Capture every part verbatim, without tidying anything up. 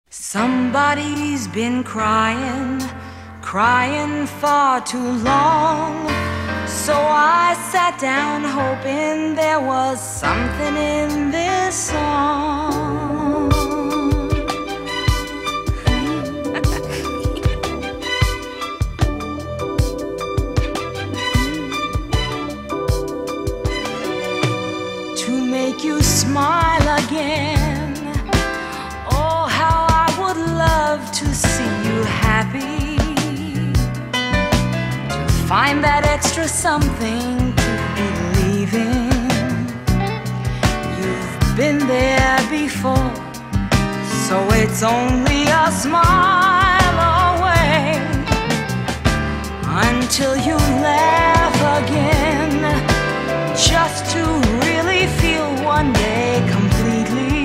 Somebody's been crying, crying far too long. So I sat down hoping there was something in this song. To make you smile again. Oh, how I would love to see you happy, to find that extra something to believe in. You've been there before, so it's only a smile away until you laugh again, just to really feel one day completely.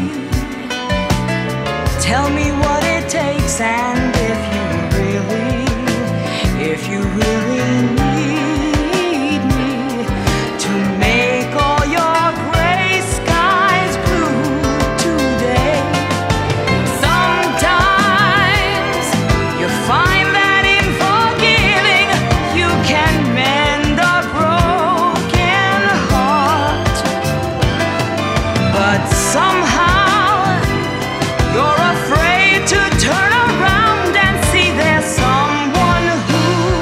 Tell me what it takes, and if you really, if you really need me to make all your gray skies blue today. Sometimes you find that in forgiving you can mend a broken heart, but somehow you're afraid to turn around and see there's someone who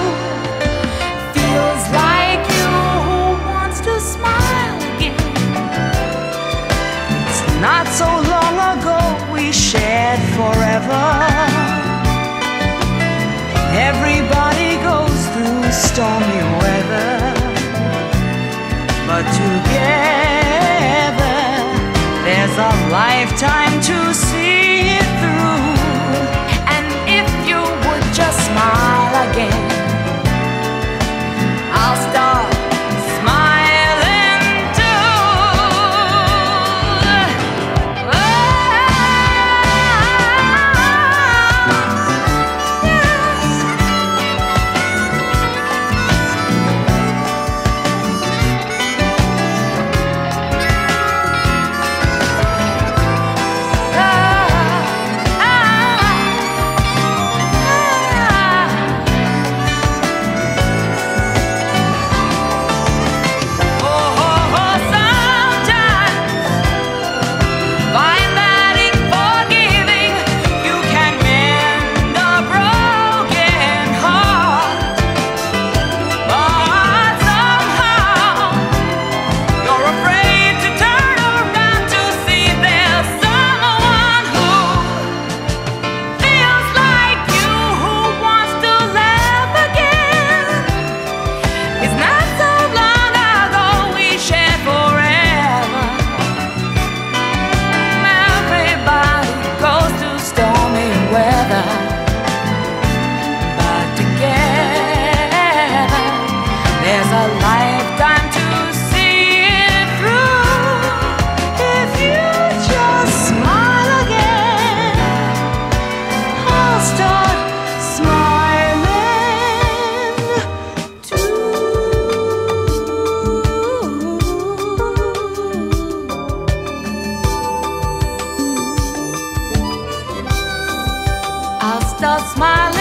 feels like you, who wants to smile again. It's not so long ago we shared forever. Everybody goes through stormy weather, but together there's a lifetime to see it through. And if you would just smile again, I'll start smiling too. Oh, there's a lifetime to see it through. If you just smile again, I'll start smiling too. I'll start smiling.